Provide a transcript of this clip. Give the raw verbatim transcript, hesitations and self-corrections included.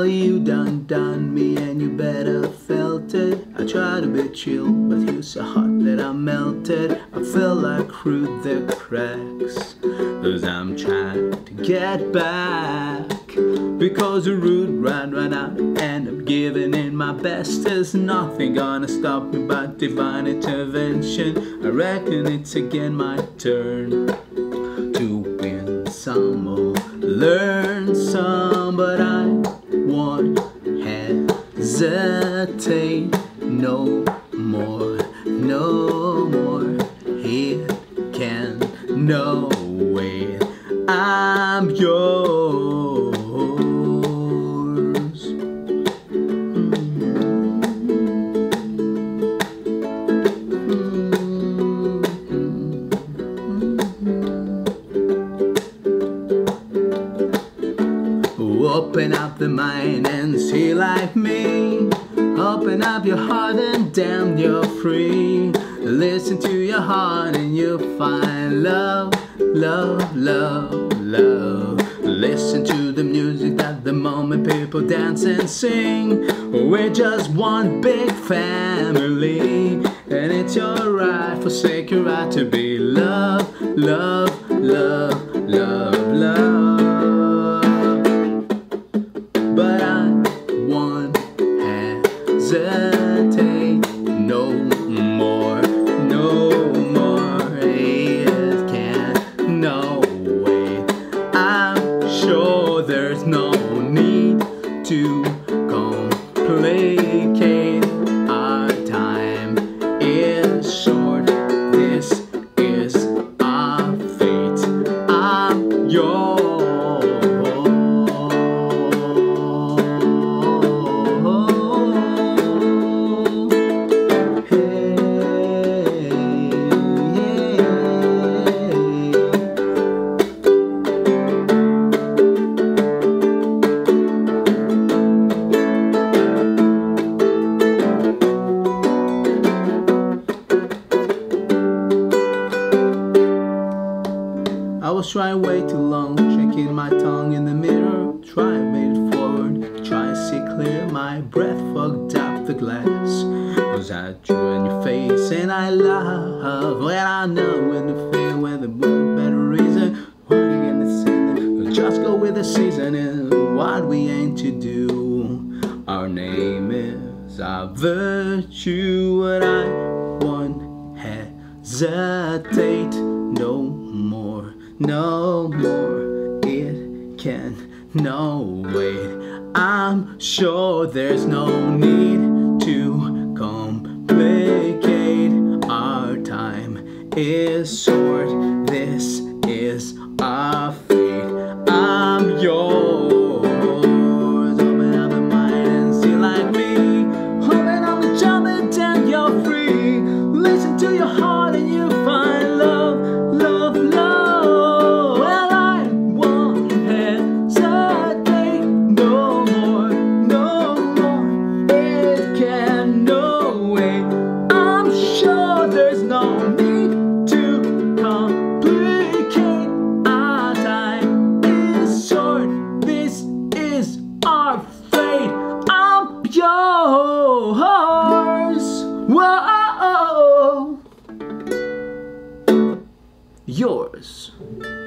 Well, you done done me and you better felt it. I tried to be chill, but you so hot that I melted. I feel like through the cracks, cause I'm trying to get back. Because the route ran ran out and I'm giving in my best. There's nothing gonna stop me but divine intervention. I reckon it's again my turn to win some or learn some, but I won't hesitate no more, no more. It can no way. I'm yours. Open up the mind and see like me. Open up your heart and damn you're free. Listen to your heart and you'll find love, love, love, love. Listen to the music at the moment people dance and sing. We're just one big family, and it's your right, forsake your right to be love, love, love, love, love. But I won't hesitate no more, no more. It can't, no way. I'm sure there's no need to complicate. Our time is short. This is our fate. I'm yours. I was trying way too long, checking my tongue in the mirror. Try and made it forward, try and see clear. My breath fogged up the glass. Was I true in your face? And I love when I know when to feel when the better reason. Why you gonna say that? Just go with the season and what we aim to do. Our name is our virtue, and I won't hesitate no more. No more, it can no wait. I'm sure there's no need to complicate. Our time is short, this is our fate. I'm yours. Open up the mind and see like me. Open up the jump and then you're free. Listen to your heart and you find love, love, love. There's no need to complicate. Our time is short. This is our fate. I'm yours. Whoa. Yours.